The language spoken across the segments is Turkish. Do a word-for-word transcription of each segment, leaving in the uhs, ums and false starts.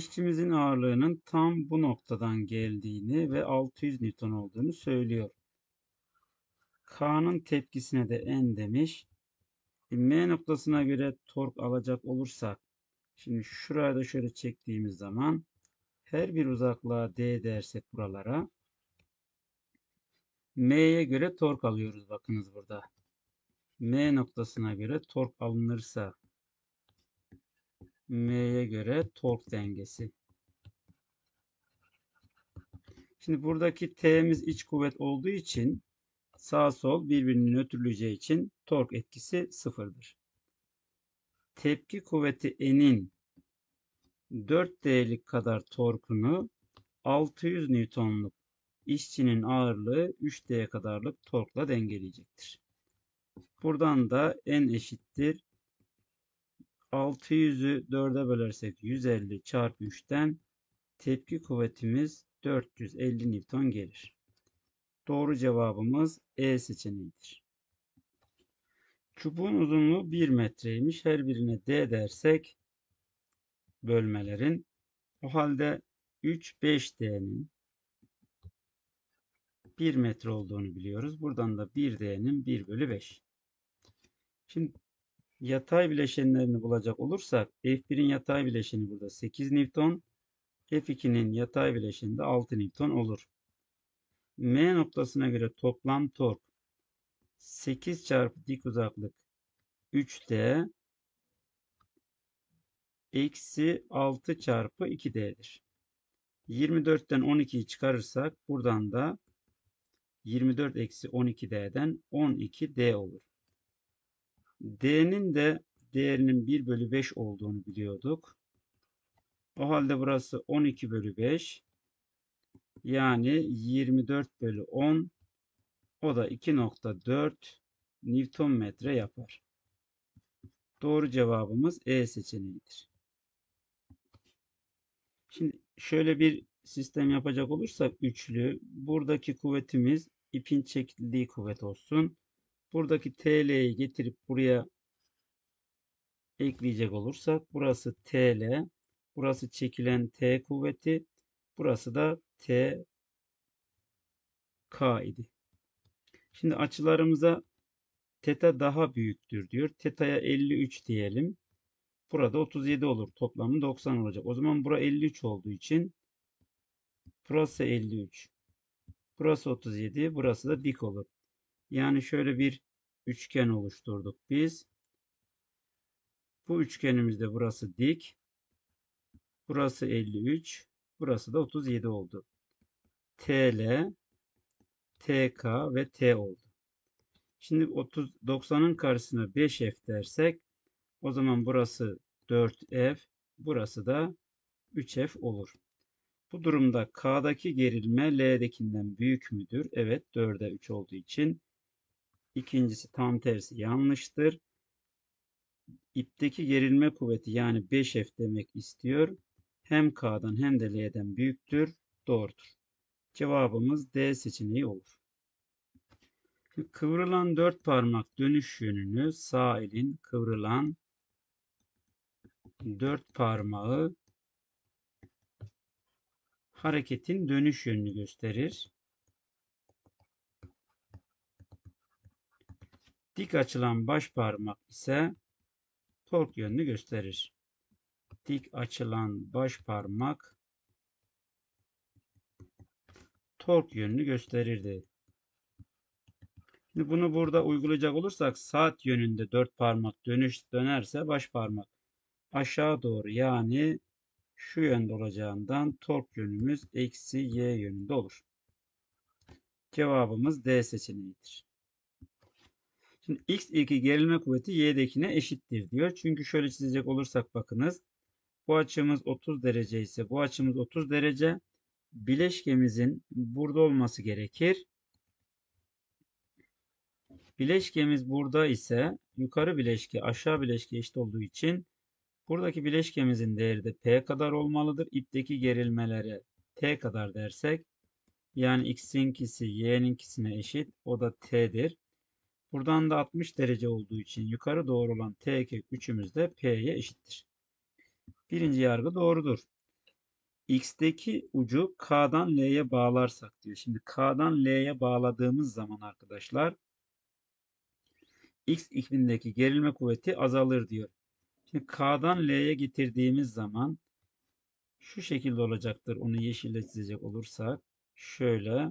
İşçimizin ağırlığının tam bu noktadan geldiğini ve altı yüz Newton olduğunu söylüyor. K'nın tepkisine de N demiş. M noktasına göre tork alacak olursak, şimdi şuraya da şöyle çektiğimiz zaman her bir uzaklığa D dersek buralara, M'ye göre tork alıyoruz. Bakınız burada. M noktasına göre tork alınırsa M'ye göre tork dengesi. Şimdi buradaki T'miz iç kuvvet olduğu için sağ sol birbirini nötrleyeceği için tork etkisi sıfırdır. Tepki kuvveti N'in dört D'lik kadar torkunu altı yüz Newton'luk işçinin ağırlığı üç D kadarlık torkla dengeleyecektir. Buradan da N eşittir. altı yüzü dörde bölersek yüz elli çarpı üçten tepki kuvvetimiz dört yüz elli Newton gelir. Doğru cevabımız E seçeneğidir. Çubuğun uzunluğu bir metreymiş. Her birine D dersek bölmelerin, o halde üç beş D'nin bir metre olduğunu biliyoruz. Buradan da bir D'nin bir bölü beş. Şimdi yatay bileşenlerini bulacak olursak F bir'in yatay bileşeni burada sekiz Newton. F iki'nin yatay bileşeni de altı Newton olur. M noktasına göre toplam tork sekiz çarpı dik uzaklık üç D eksi altı çarpı iki D'dir. yirmi dörtten on iki'yi çıkarırsak buradan da yirmi dört eksi on iki D'den on iki D olur. D'nin de değerinin bir bölü beş olduğunu biliyorduk. O halde burası on iki bölü beş. Yani yirmi dört bölü on. O da iki nokta dört Newton metre yapar. Doğru cevabımız E seçeneğidir. Şimdi şöyle bir sistem yapacak olursak üçlü. Buradaki kuvvetimiz ipin çekildiği kuvvet olsun. Buradaki T L'yi getirip buraya ekleyecek olursak burası T L, burası çekilen T kuvveti, burası da T K idi. Şimdi açılarımıza teta daha büyüktür diyor. Teta'ya elli üç diyelim. Burada otuz yedi olur. Toplamı doksan olacak. O zaman bura elli üç olduğu için burası elli üç. Burası otuz yedi. Burası da dik olur. Yani şöyle bir üçgen oluşturduk biz. Bu üçgenimizde burası dik. Burası elli üç. Burası da otuz yedi oldu. T L, T K ve T oldu. Şimdi otuz, doksanın karşısına beş F dersek o zaman burası dört F, burası da üç F olur. Bu durumda K'daki gerilme L'dekinden büyük müdür? Evet, dörde üç olduğu için. İkincisi tam tersi yanlıştır. İpteki gerilme kuvveti yani beş F demek istiyor. Hem K'dan hem de L'den büyüktür. Doğrudur. Cevabımız D seçeneği olur. Kıvrılan dört parmak dönüş yönünü sağ elin kıvrılan dört parmağı hareketin dönüş yönünü gösterir. Dik açılan baş parmak ise tork yönünü gösterir. Dik açılan baş parmak tork yönünü gösterirdi. Şimdi bunu burada uygulayacak olursak saat yönünde dört parmak dönüş dönerse baş parmak aşağı doğru yani şu yönde olacağından tork yönümüz eksi y yönünde olur. Cevabımız D seçeneğidir. Şimdi x iki gerilme kuvveti y'dekine eşittir diyor. Çünkü şöyle çizecek olursak bakınız. Bu açımız otuz derece ise bu açımız otuz derece. Bileşkemizin burada olması gerekir. Bileşkemiz burada ise yukarı bileşke aşağı bileşke eşit olduğu için buradaki bileşkemizin değeri de P kadar olmalıdır. İpteki gerilmelere T kadar dersek yani x'inkisi y'ninkisine eşit. O da T'dir. Buradan da altmış derece olduğu için yukarı doğru olan T kök üçümüz de P'ye eşittir. Birinci yargı doğrudur. X'teki ucu K'dan L'ye bağlarsak diyor. Şimdi K'dan L'ye bağladığımız zaman arkadaşlar X ipindeki gerilme kuvveti azalır diyor. Şimdi K'dan L'ye getirdiğimiz zaman şu şekilde olacaktır. Onu yeşille çizecek olursak şöyle.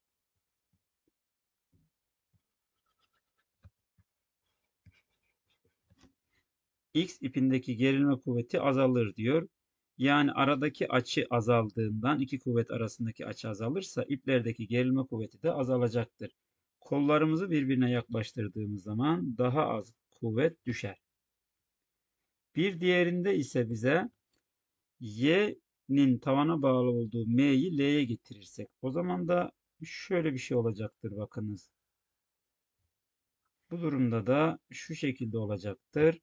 X ipindeki gerilme kuvveti azalır diyor. Yani aradaki açı azaldığından iki kuvvet arasındaki açı azalırsa iplerdeki gerilme kuvveti de azalacaktır. Kollarımızı birbirine yaklaştırdığımız zaman daha az kuvvet düşer. Bir diğerinde ise bize Y'nin tavana bağlı olduğu M'yi L'ye getirirsek o zaman da şöyle bir şey olacaktır bakınız. Bu durumda da şu şekilde olacaktır.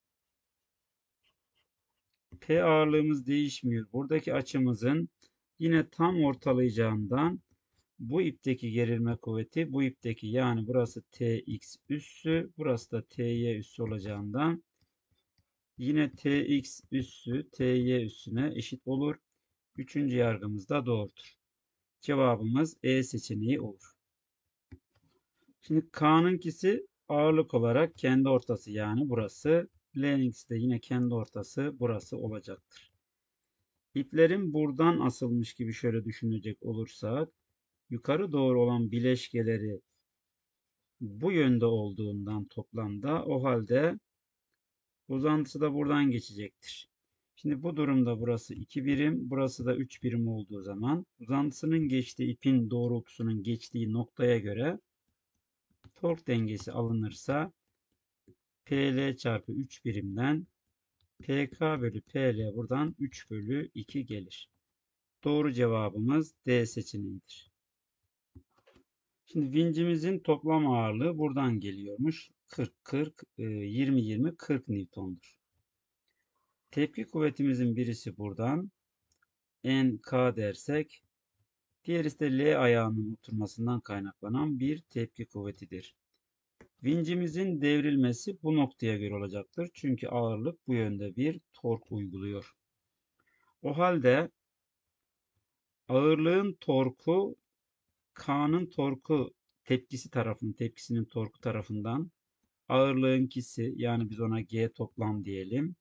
P ağırlığımız değişmiyor. Buradaki açımızın yine tam ortalayacağından bu ipteki gerilme kuvveti bu ipteki yani burası Tx üssü burası da Ty üssü olacağından yine Tx üssü Ty üssüne eşit olur. Üçüncü yargımız da doğrudur. Cevabımız E seçeneği olur. Şimdi K'nınkisi ağırlık olarak kendi ortası yani burası. L'ninkisi de yine kendi ortası burası olacaktır. İplerin buradan asılmış gibi şöyle düşünecek olursak yukarı doğru olan bileşkeleri bu yönde olduğundan toplamda o halde uzantısı da buradan geçecektir. Şimdi bu durumda burası iki birim, burası da üç birim olduğu zaman uzantısının geçtiği ipin doğrultusunun geçtiği noktaya göre tork dengesi alınırsa P L çarpı üç birimden P K bölü P L buradan üç bölü iki gelir. Doğru cevabımız D seçeneğidir. Şimdi vincimizin toplam ağırlığı buradan geliyormuş. kırk kırk yirmi yirmi kırk Newton'dur. Tepki kuvvetimizin birisi buradan N K dersek diğerisi de L ayağının oturmasından kaynaklanan bir tepki kuvvetidir. Vincimizin devrilmesi bu noktaya göre olacaktır. Çünkü ağırlık bu yönde bir tork uyguluyor. O halde ağırlığın torku K'nın torku tepkisi tarafının tepkisinin torku tarafından ağırlığınkisi yani biz ona G toplam diyelim.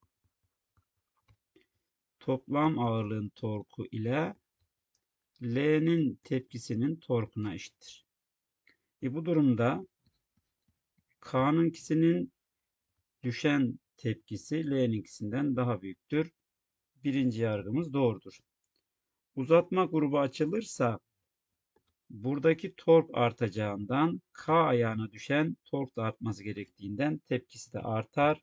Toplam ağırlığın torku ile L'nin tepkisinin torkuna eşittir. E bu durumda K'nınkisinin düşen tepkisi L'ninkisinden daha büyüktür. Birinci yargımız doğrudur. Uzatma grubu açılırsa buradaki tork artacağından K ayağına düşen tork da artması gerektiğinden tepkisi de artar.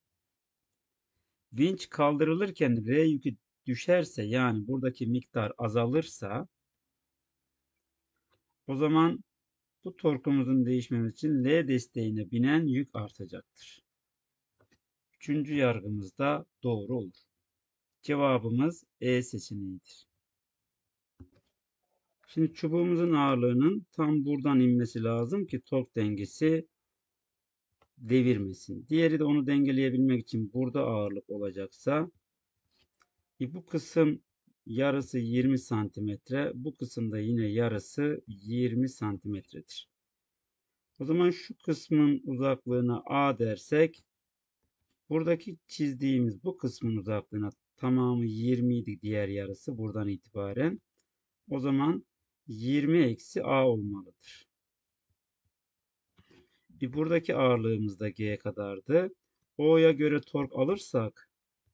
Vinç kaldırılırken R yükü düşerse yani buradaki miktar azalırsa o zaman bu torkumuzun değişmemiz için L desteğine binen yük artacaktır. Üçüncü yargımız da doğru olur. Cevabımız E seçeneğidir. Şimdi çubuğumuzun ağırlığının tam buradan inmesi lazım ki tork dengesi devirmesin. Diğeri de onu dengeleyebilmek için burada ağırlık olacaksa e bu kısım yarısı yirmi santimetre. Bu kısımda yine yarısı yirmi santimetredir. O zaman şu kısmın uzaklığına A dersek buradaki çizdiğimiz bu kısmın uzaklığına tamamı yirmi idi diğer yarısı buradan itibaren. O zaman yirmi eksi A olmalıdır. E buradaki ağırlığımız da G kadardı. O'ya göre tork alırsak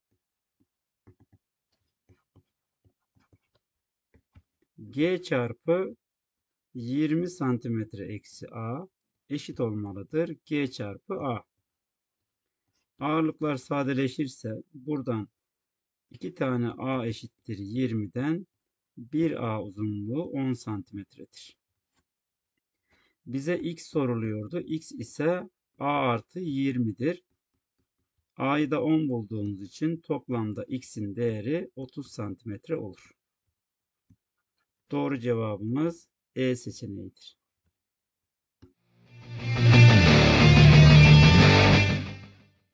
G çarpı yirmi santimetre eksi A eşit olmalıdır. G çarpı A. Ağırlıklar sadeleşirse buradan iki tane A eşittir yirmiden bir A uzunluğu on santimetredir. Bize X soruluyordu. X ise A artı yirmidir. A'yı da on bulduğumuz için toplamda X'in değeri otuz santimetre olur. Doğru cevabımız E seçeneğidir.